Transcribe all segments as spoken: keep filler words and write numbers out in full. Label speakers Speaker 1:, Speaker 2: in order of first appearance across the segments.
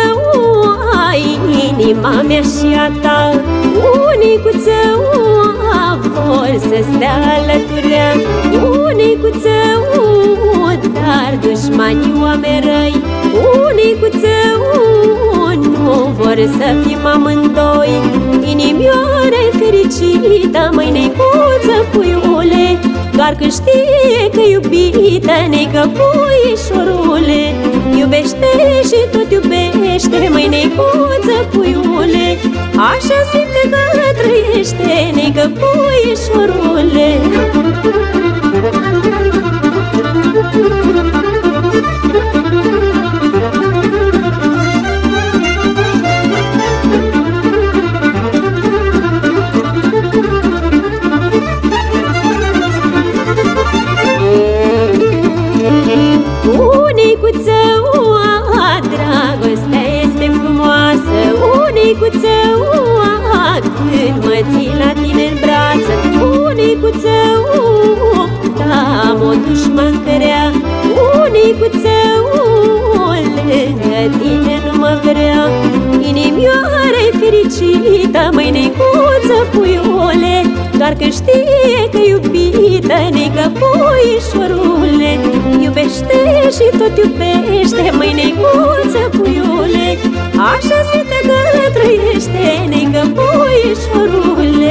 Speaker 1: ai inima mea și a ta, unicuță, vor să stea alăturea. Unicuță, dar dușmanii oameni răi, unicuță, nu vor să fim amândoi. Inimioare fericită, măi neicuță, puiule, doar că știe că iubită, neică puișorule. Iubește și tot iubește, măi neicuță, puiule, așa simte că trăiește, neică puișorule. Unicuță, dragostea este frumoasă, unicuță, când mă ții la tine în brață. Unicuță, am o dușmancă rea, unicuță, lângă tine nu mă vrea. Inimioare fericită, măi neicuță, puiule, doar că știe că iubită, neică puișorule. Iubește și tot iubește, măi neicuță, puiule, așa simte că trăiește, neică puișorule.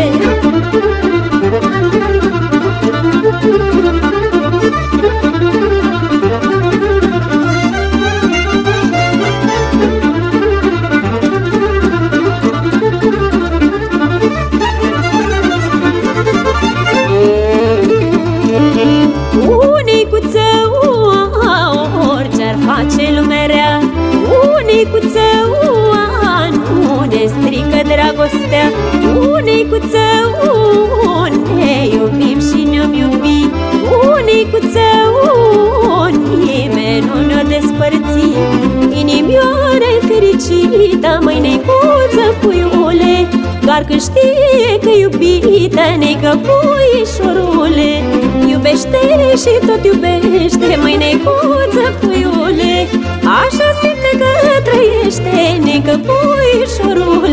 Speaker 1: Unicuță, orice-ar face lumea rea, unicuță, nu ne strică dragostea. Unicuță, ne iubim și ne-om iubi. Unicuță, nimeni nu ne-o despărți. Inimioare fericită, măi neicuță, puiule, doar că știe că iubită, neică puișorule. Iubește și tot iubește, măi neicuță, puiule, așa simte că trăiește, neică puișorule.